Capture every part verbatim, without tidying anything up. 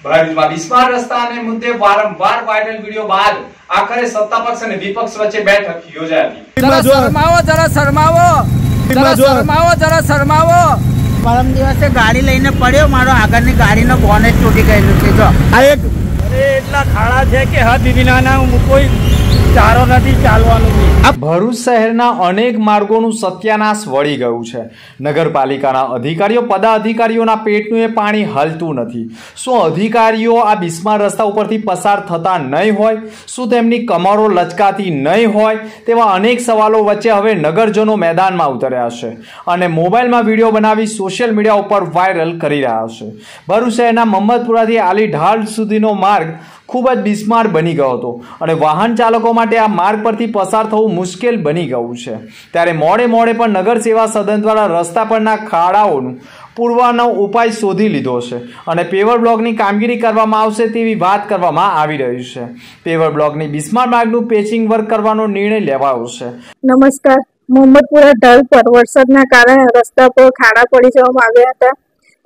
ભરૂચમાં બિસ્માર રસ્તાને મુદ્દે વારંવાર વાયરલ વિડિયો બાદ આખરે સત્તાપક્ષ અને વિપક્ષ વચ્ચે બેઠક યોજાઈ હતી। જરા શરમાવો જરા શરમાવો જરા શરમાવો જરા શરમાવો પરમ દિવસે ગાડી લઈને પડ્યો, મારો આગળની ગાડીનો બોનેટ તૂટી ગયેલું છે। જો આ એક અરે એટલા ખાડા છે કે હદ વિનાના હું કોઈ ચારો નથી ચાલવાનું। ભરૂચ શહેરના અનેક માર્ગોનું સત્યાનાશ વળી ગયું છે। નગરપાલિકાના અધિકારીઓ પદાધિકારીઓના પેટનું એ પાણી હલતું નથી। શું અધિકારીઓ આ બિસ્માર રસ્તા ઉપરથી પસાર થતા નહીં હોય? શું તેમની કમરો લચકાતી નહીં હોય? તેવા અનેક સવાલો વચ્ચે હવે નગરજનો મેદાનમાં ઉતર્યા છે અને મોબાઈલમાં વિડીયો બનાવી સોશિયલ મીડિયા ઉપર વાયરલ કરી રહ્યા છે। ભરૂચ શહેરના મહમ્મદપુરાથી આલી ઢાળ સુધીનો માર્ગ ખૂબ જ બિસ્માર બની ગયો હતો અને વાહન ચાલકો માટે આ માર્ગ પરથી પસાર થવું મુશ્કેલ બની ગયું છે। ત્યારે મોડે મોડે પણ નગર સેવા સદન દ્વારા રસ્તા પરના ખાડાઓનું પૂરવાનો ઉપાય શોધી લીધો છે અને પેવર બ્લોકની કામગીરી કરવામાં આવશે તેવી વાત કરવામાં આવી રહી છે। પેવર બ્લોકની બિસ્માર માર્ગનું પેચિંગ વર્ક કરવાનો નિર્ણય લેવાયો છે। નમસ્કાર। મોહમ્મદપુરા ઢાલ પર વરસાદના કારણે રસ્તા પર ખાડા પડી જવામાં આવ્યા હતા।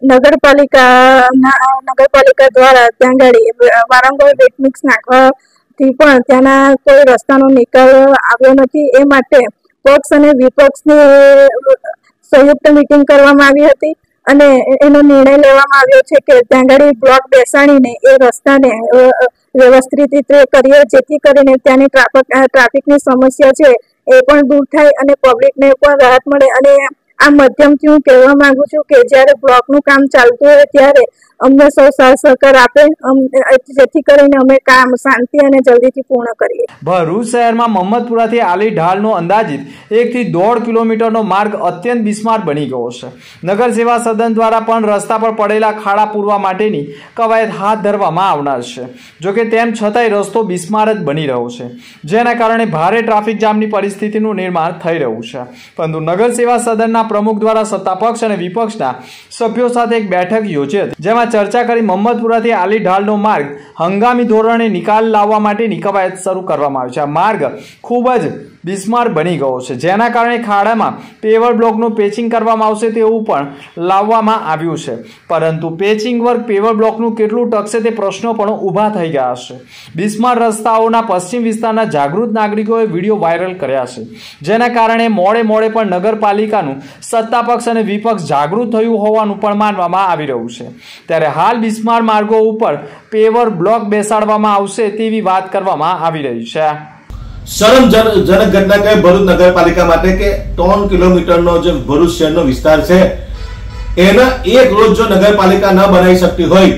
નગરપાલિકા નગરપાલિકા દ્વારા ત્યાં ગાડી વારંવાર વેટ મિક્સ નાખવાથી પણ ત્યાંના કોઈ રસ્તાનો નિકાલ આવ્યો નથી। એ માટે પક્ષ અને વિપક્ષની સંયુક્ત મિટિંગ કરવામાં આવી હતી અને એનો નિર્ણય લેવામાં આવ્યો છે કે ત્યાં ગાડી બ્લોક બેસાડીને એ રસ્તાને વ્યવસ્થિત રીતે કરીએ, જેથી કરીને ત્યાંની ટ્રાફિક ટ્રાફિકની સમસ્યા છે એ પણ દૂર થાય અને પબ્લિકને પણ રાહત મળે। અને આ માધ્યમથી હું કહેવા માંગુ છું કે જ્યારે બ્લોકનું કામ ચાલતું હોય ત્યારે અમને સૌ સાથ સહકાર આપે, જેથી કરીને અમે કામ શાંતિ અને જલ્દીથી પૂર્ણ કરીએ। ભરૂચ શહેરમાં મહમ્મદપુરાથી આલી ઢાલનો અંદાજિત એક થી દોઢ કિલોમીટરનો માર્ગ અત્યંત બિસ્માર બની ગયો છે। નગર સેવા સદન દ્વારા પણ રસ્તા પર પડેલા ખાડા પૂરવા માટેની કવાયત હાથ ધરવામાં આવનાર છે। જોકે તેમ છતાંય રસ્તો બિસ્માર જ બની રહ્યો છે, જેના કારણે ભારે ટ્રાફિક જામની પરિસ્થિતિનું નિર્માણ થઈ રહ્યું છે। પરંતુ નગર સેવા સદનના પ્રમુખ દ્વારા સત્તાપક્ષ અને વિપક્ષના સભ્યો સાથે એક બેઠક યોજી હતી, જેમાં ચર્ચા કરી મહમ્મદપુરાથી આલી ઢાલનો માર્ગ હંગામી ધોરણે નિકાલ લાવવા માટેની કવાયત શરૂ કરવામાં આવી છે। આ માર્ગ ખૂબ જ બિસ્માર બની ગયો છે, જેના કારણે ખાડામાં પેવર બ્લોકનું પેચિંગ કરવામાં આવશે તેવું પણ લાવવામાં આવ્યું છે। પરંતુ પેચિંગ વર્ક પેવર બ્લોકનું કેટલું ટકશે તે પ્રશ્નો પણ ઊભા થઈ ગયા છે। બિસ્માર રસ્તાઓના પશ્ચિમ વિસ્તારના જાગૃત નાગરિકોએ વિડીયો વાયરલ કર્યા છે, જેના કારણે મોડે મોડે પણ નગરપાલિકાનું સત્તાપક્ષ અને વિપક્ષ જાગૃત થયું હોવાનું પણ માનવામાં આવી રહ્યું છે। ત્યારે હાલ બિસ્માર માર્ગો ઉપર પેવર બ્લોક બેસાડવામાં આવશે તેવી વાત કરવામાં આવી રહી છે। શરમજનક ઘટના કહે ભરૂચ નગરપાલિકા માટે કે ત્રણ કિલોમીટરનો જે ભરૂચ શહેરનો વિસ્તાર છે એના એક રોજ જો નગરપાલિકા ન બનાવી શકતી હોય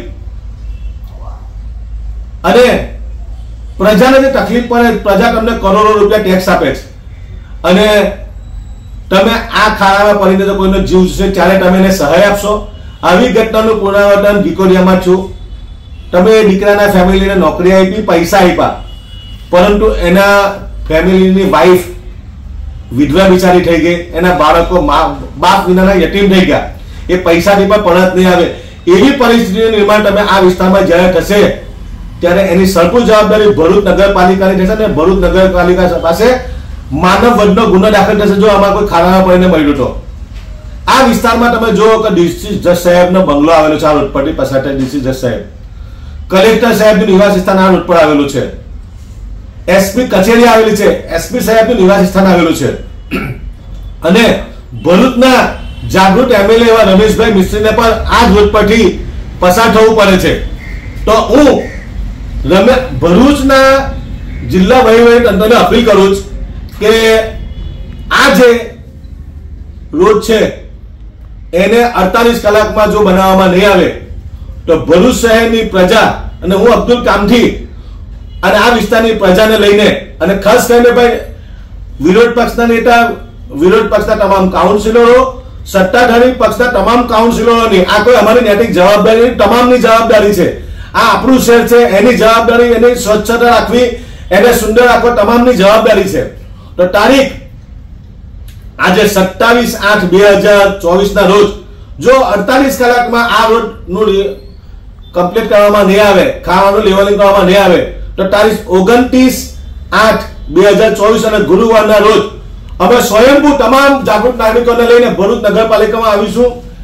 અને પ્રજાને જે તકલીફ પડે, પ્રજા તમને કરોડો રૂપિયા ટેક્સ આપે છે અને તમે આ ખાડામાં પડીને તો કોઈનો જીવ જશે ત્યારે તમે એને સહાય આપશો? આવી ઘટનાનું પુનરાવર્તન વિકોરિયામાં છું। તમે દીકરાના ફેમિલીને નોકરી આપી, પૈસા આપ્યા, પરંતુ એના ફેમિલીની વાઈફ વિધવા બિચારી થઈ ગઈ, એના બાળકો બાપ વિનાના યતીમ થઈ ગયા, એ પૈસાથી પણ પરત નહીં આવે। એવી પરિસ્થિતિનું નિર્માણ તમે આ વિસ્તારમાં જ્યારે થશે ત્યારે એની સંપૂર્ણ જવાબદારી ભરૂચ નગરપાલિકાની થશે અને ભરૂચ નગરપાલિકા પાસે માનવ વધનો ગુનો દાખલ થશે જો આમાં કોઈ ખાડામાં પડીને મળ્યું તો। આ વિસ્તારમાં તમે જુઓ કે ડીસી જજ સાહેબનો બંગલો આવેલો છે, આ રોડ પરથી પસાર થાય ડીસી જજ સાહેબ, કલેક્ટર સાહેબનું નિવાસ સ્થાન આ રોડ પર આવેલું છે, એસપી કચેરી આવેલી છે, એસપી સાહેબનું નિવાસ સ્થાન આવેલું છે અને ભરૂચના જાગૃત એમએલએ એવા રમેશભાઈ મિસ્ત્રીને પણ આ જ રોડ પરથી પસાર થવું પડે છે। તો હું રમે ભરૂચના જિલ્લા વહીવટી તંત્રને અપીલ કરું છું કે આ જે રોડ છે એને અડતાલીસ કલાકમાં જો બનાવવામાં નહીં આવે તો ભરૂચ શહેરની પ્રજા અને હું અબ્દુલ કામથી અને આ વિસ્તારની પ્રજાને લઈને અને ખાસ કરીને ભાઈ વિરોધ પક્ષના નેતા, વિરોધ પક્ષના તમામ કાઉન્સિલરો, સત્તાધારી પક્ષના તમામ કાઉન્સિલરોની આ કોઈ અમારી નૈતિક જવાબદારી, તમામની જવાબદારી છે। આ આપણું શહેર છે, એની જવાબદારી, એની સ્વચ્છતા રાખવી, એને સુંદર રાખવા તમામની જવાબદારી છે। તો તારીખ આજે સત્તાવીસ આઠ બે હજાર ચોવીસ ના રોજ જો અડતાલીસ કલાકમાં આ રોડ નું કમ્પ્લીટ કરવામાં નહીં આવે, ખાવાનું લેવલિંગ કરવામાં નહીં આવે તો તારીખ ઓગણત્રીસ આઠ બે હજાર ચોવીસ અને ગુરુવારના રોજ અમે સ્વયંભૂ તમામ જાગૃત નાગરિકોને લઈને ભરૂચ નગરપાલિકામાં આવીશું।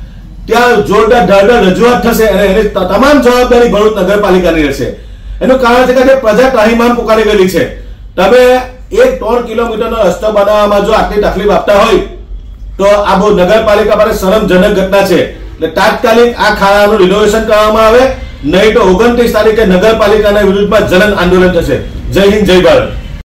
ત્યાં જોરદાર ઢળઢળ રજૂઆત થશે અને એની તમામ જવાબદારી ભરૂચ નગરપાલિકાની રહેશે. એનું કારણ છે કે પ્રજા ત્રાહિમામ પુકારી ગયેલી છે. તમે એક ત્રણ કિલોમીટરનો રસ્તો બનાવવામાં જો આટલી તકલીફ આપતા હોય તો આ બહુ નગરપાલિકા પર શરમજનક ઘટના છે. એટલે તાત્કાલિક આ ખાડાનું રિનોવેશન કરવામાં આવે, નહીં તો ઓગણત્રીસ તારીખે નગરપાલિકાના વિરુદ્ધમાં જનન આંદોલન થશે. જય હિન્દ, જય ભારત.